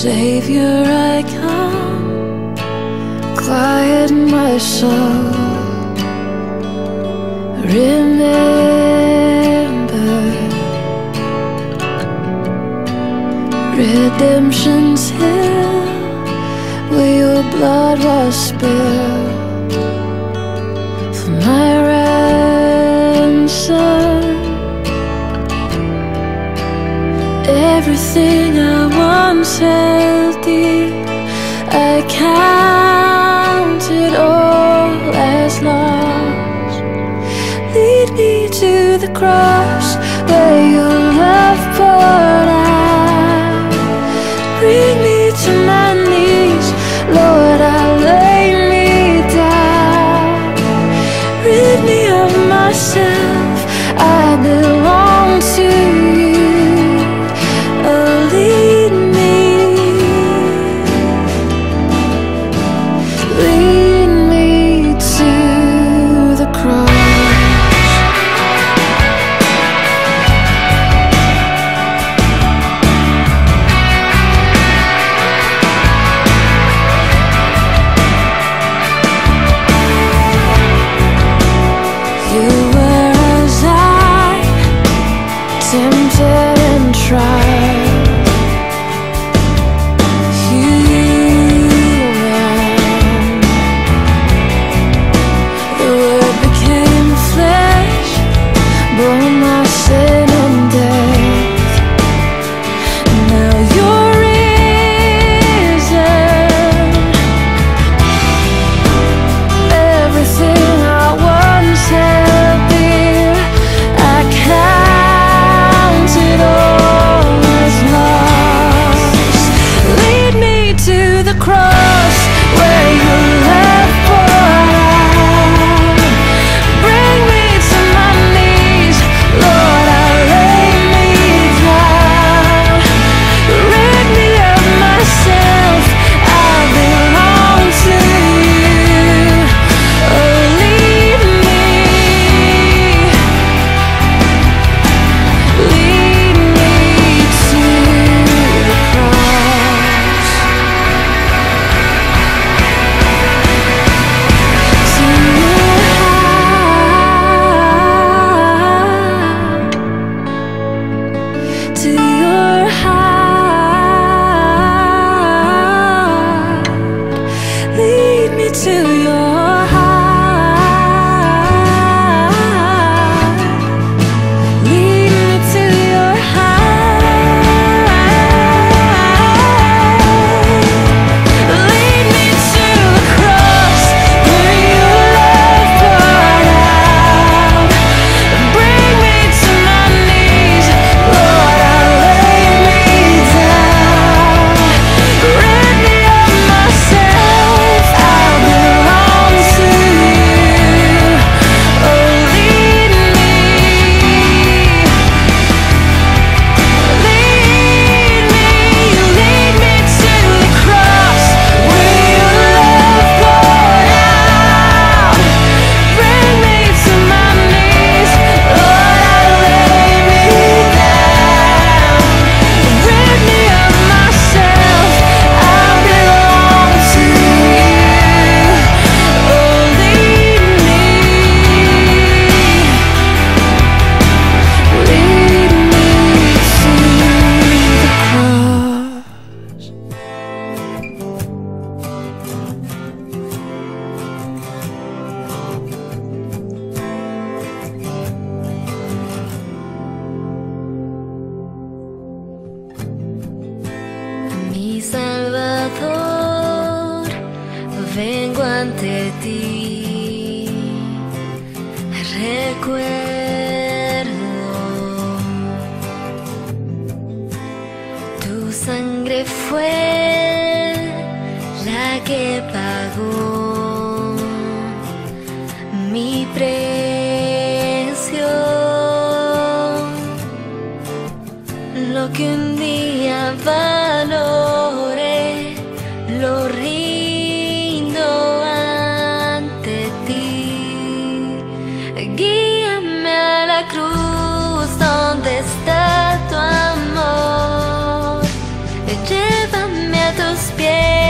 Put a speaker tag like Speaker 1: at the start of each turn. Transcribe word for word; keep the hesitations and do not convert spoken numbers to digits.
Speaker 1: Savior, I come, quiet my soul. Remember, redemption's hill, where your blood was spilled for my ransom. Everything I once held dear, I counted all as lost. Lead me to the cross where your love poured out. Bring me to my knees, Lord, I lay me down. Rid me of myself, I belong to you. Tempted and tried, human. The Word became flesh, bore my sin and death. Now you're risen. Everything I once held dear, I can't it all is lost. Lead me to the cross where your love poured out. Bring me to my knees, Lord, I lay me down. Rid me of myself, I belong to you. Oh, lead me, lead me to the cross, to your heart, to your heart. Lead me to your heart. Lead me to your heart. Lead me to the cross where your love poured out. Bring me to my knees, Lord, I lay me down. Rid me of myself, I belong to you. Oh, lead me, lead me, lead me to the cross where your love poured out. Bring me to my knees, Lord, I lay me down. Rid me of myself, I belong to you. Oh, lead me, lead me to the cross. Mi Salvador, vengo ante ti. Recuerdo tu sangre fue la que pagó mi precio. Lo que un día valoré, lo rindo ante ti. Guíame a la cruz donde está tu amor. Llévame tus pies.